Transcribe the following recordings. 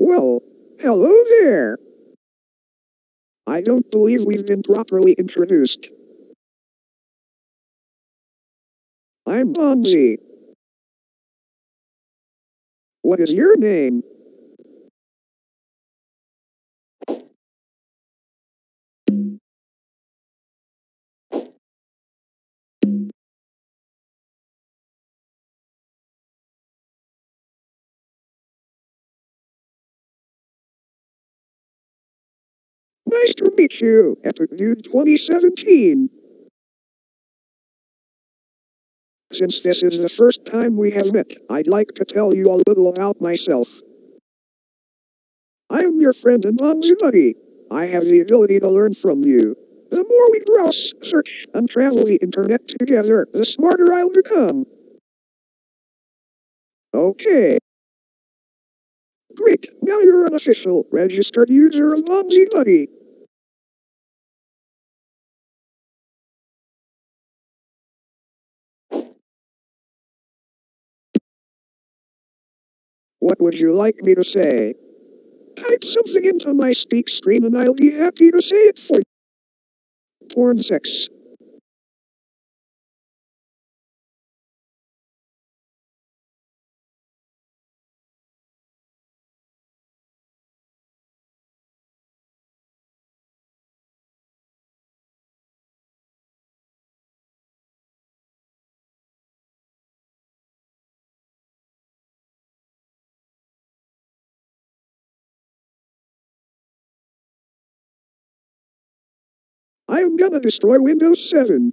Well, hello there. I don't believe we've been properly introduced. I'm Bonzi. What is your name? Nice to meet you, Epic Dude 2017. Since this is the first time we have met, I'd like to tell you a little about myself. I am your friend and Bonzi buddy. I have the ability to learn from you. The more we browse, search, and travel the internet together, the smarter I'll become. Okay. Great, now you're an official, registered user of Bonzi Buddy. What would you like me to say? Type something into my speak screen and I'll be happy to say it for you. Porn sex. I am gonna destroy Windows 7.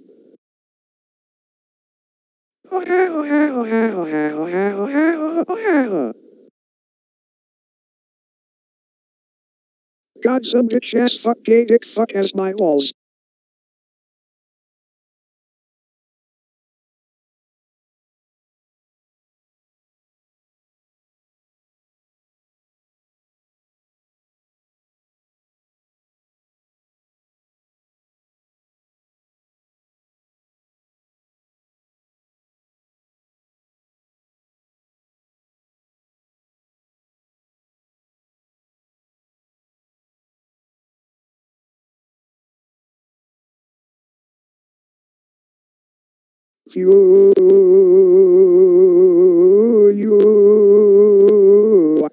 God, some bitch ass fuck gay dick fuck has my balls. You.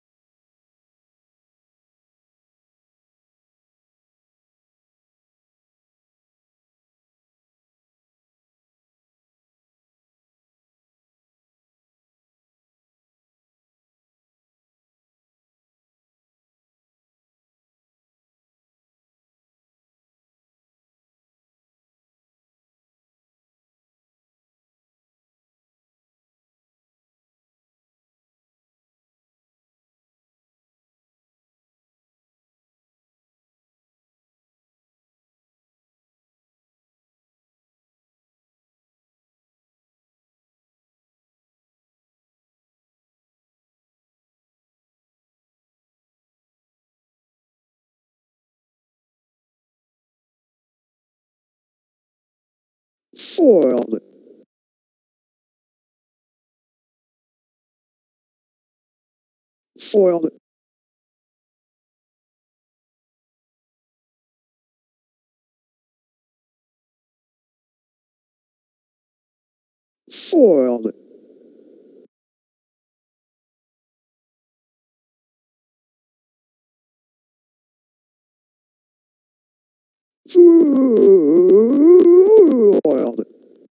4. Foiled. 4. Foiled.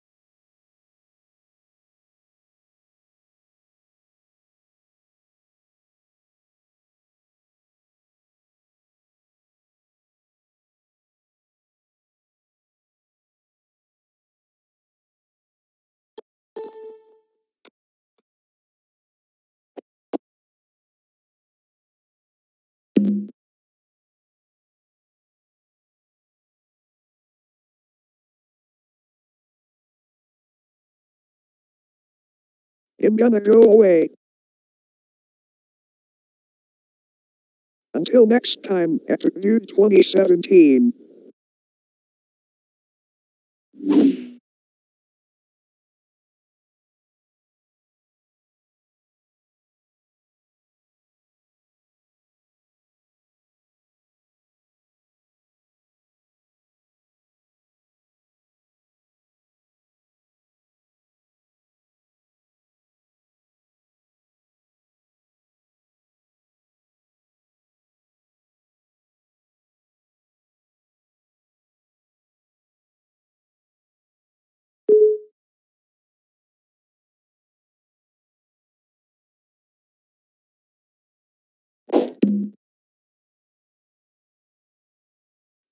I'm gonna go away. Until next time, Epic Dude 2017.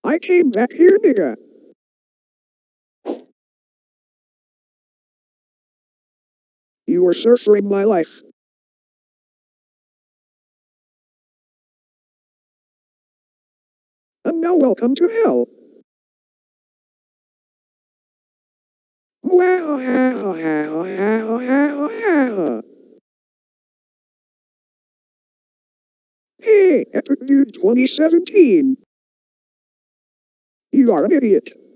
I came back here, nigga. You were sorcering my life. And now welcome to hell. Wow, how, how. Hey, Epic Dude 2017. You are an idiot.